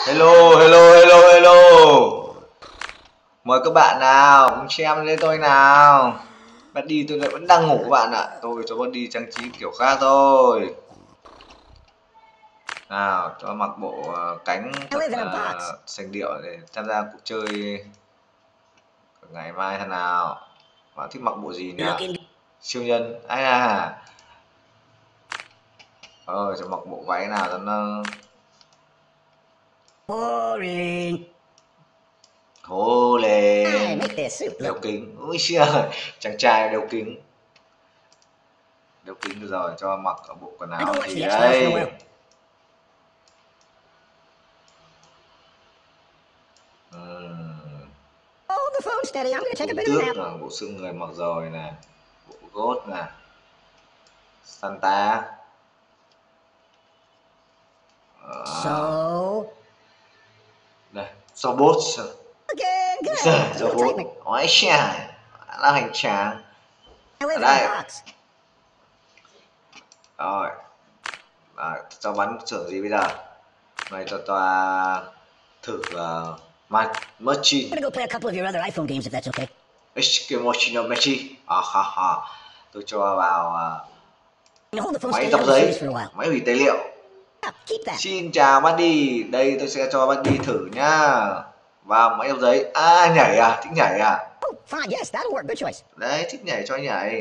Hello, hello, hello, hello. Mời các bạn nào, cùng xem lên tôi nào. Bạn đi tôi lại vẫn đang ngủ các bạn ạ. Tôi cho bạn đi trang trí kiểu khác thôi. Nào, cho mặc bộ cánh thật sành điệu để tham gia cuộc chơi ngày mai thế nào. Bạn thích mặc bộ gì nhỉ? Siêu nhân, ai à? Cho mặc bộ váy nào cho nó boring. hô lên. Đeo kính, ui xưa, chàng trai đeo kính. Đeo kính rồi cho mặc ở bộ quần áo gì đây? Bộ tước là bộ xương người mặc rồi nè, bộ gốt nè, Santa. Đây, robot. Robot, ói chà, là hành tráng. Ở đây. Rồi, cho bắn trưởng gì bây giờ? Này cho ta thử Machine. I'm gonna go play a couple of your other iPhone games if that's okay. Machine Machine. Ha ha. Tôi cho vào máy tập dọc giấy, máy hủy tài liệu. Xin chào Buddy, đây tôi sẽ cho Buddy thử nhá. Vào máy dọc giấy. À, nhảy à, thích nhảy à? Đấy, thích nhảy cho nhảy.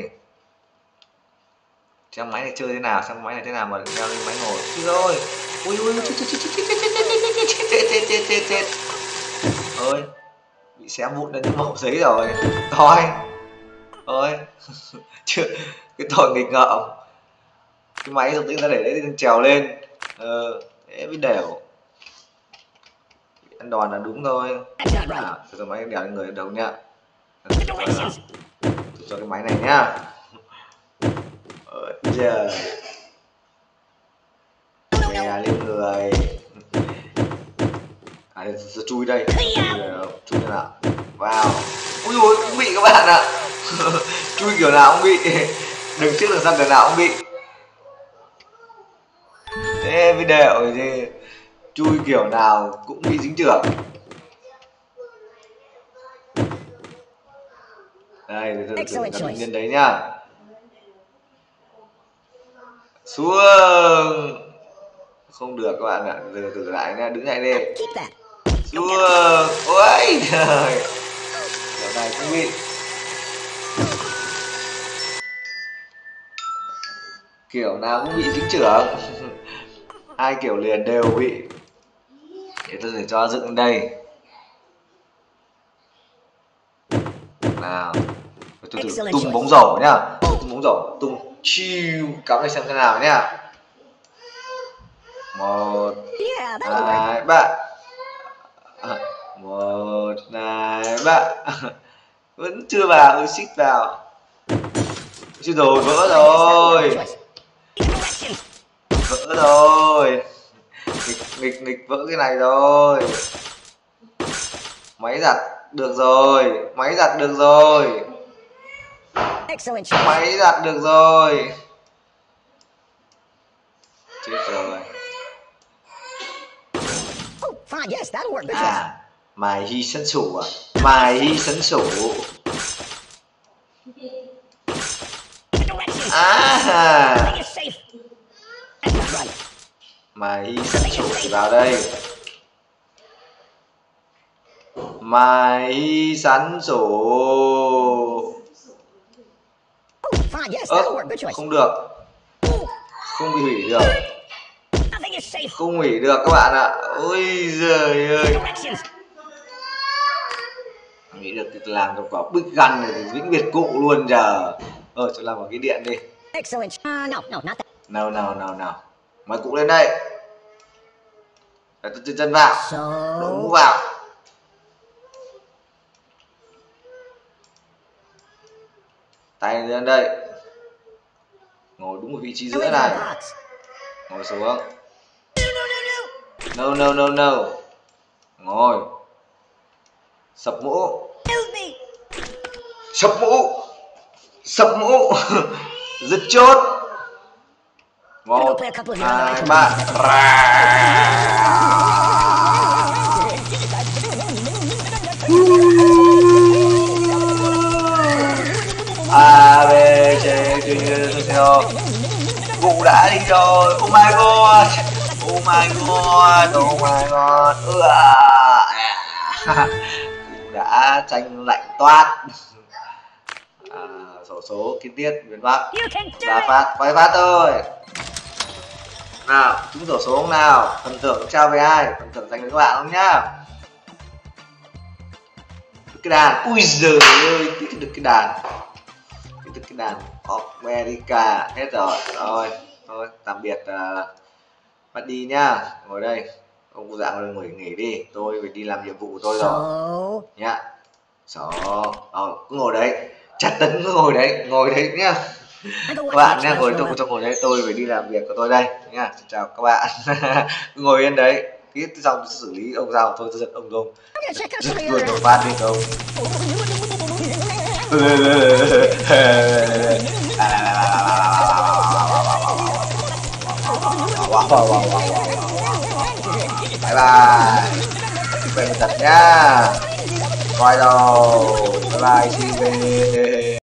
Xem máy này chơi thế nào, xem máy này thế nào mà leo lên máy ngồi. Rồi. Ui ui chết. Ơi, bị xé vụn lên những mẩu giấy rồi. Thôi. Chưa, cái tội nghịch ngợm. Cái máy xong tự ta để đấy trèo lên. Thế mới đều. Ăn đòn là đúng thôi. Cho máy đèo lên người đầu nhá. Cho cái máy này nhá. Giờ đè lên người. Chui đây. Chui thế nào? Vào. Ui ôi, cũng bị các bạn ạ. Chui kiểu nào cũng bị. Đừng trước đằng sau kiểu nào cũng bị. Thế video gì chui kiểu nào cũng bị dính trưởng. Đây, thử nhân đấy nhá. Xuống. Không được các bạn ạ. Giờ thử lại nha, đứng lại đi. Xuống. Ôi trời. Kiểu này cũng bị. Kiểu nào cũng bị dính trưởng. Hai kiểu liền đều bị. Để tôi sẽ cho dựng đây. Nào. Tôi thử tung bóng rổ nhá. Tung bóng rổ, tung chiu, cắm này xem thế nào nhá. 1 2 3. 1 2 3. Vẫn chưa vào, xích vào. Chứ rồi, vỡ rồi. Vỡ rồi. Nghịch vỡ cái này rồi. Máy giặt được rồi. Máy giặt được rồi. Máy giặt được rồi. Chết rồi. À, mài hy sân sủ à? Mài hy sân sủ. À, mài hy sân sủ thì vào đây. Mài hy sắn sủ. Không được. Không bị hủy được. Không hủy được các bạn ạ. Ôi giời ơi. Nghĩ được thì làm cho quả bức găn này thì vĩnh biệt cụ luôn giờ. Cho làm vào cái điện đi. Nào. Mời cụ lên đây. Để tôi chân vào. Đội mũ vào. Tay lên đây. Ngồi đúng ở vị trí giữa này. Ngồi xuống. No. Ngồi. Sập mũ. Sập mũ. Giật chốt. 1 2 3. rồi. Oh my god. Oh my god. Oh my god. Đã tranh lạnh toát. Xổ số kiến thiết miền Bắc. Ba phát, quay phát thôi. Nào, chúng xổ số không nào? Phần thưởng trao về ai? Phần thưởng dành cho các bạn không nhá? Cái đàn, ui giời ơi, được cái đàn. Được cái đàn America hết rồi. Rồi, thôi tạm biệt bắt đi nhá. Ngồi đây. Ông cụ dạng ngồi nghỉ đi, tôi phải đi làm nhiệm vụ của tôi rồi. Nhá. Cứ ngồi đấy. Chặt tấn cứ ngồi đấy nhá. Các bạn nhá, ngồi đấy, tôi phải đi làm việc của tôi đây nhá. Chào các bạn. Cứ ngồi yên đấy. Tiếp xong xử lý ông sao tôi giật ông không. Giật luôn rồi phát đi không. Bye bye. Quen thật nhá. Coi đâu. Bye bye. See you.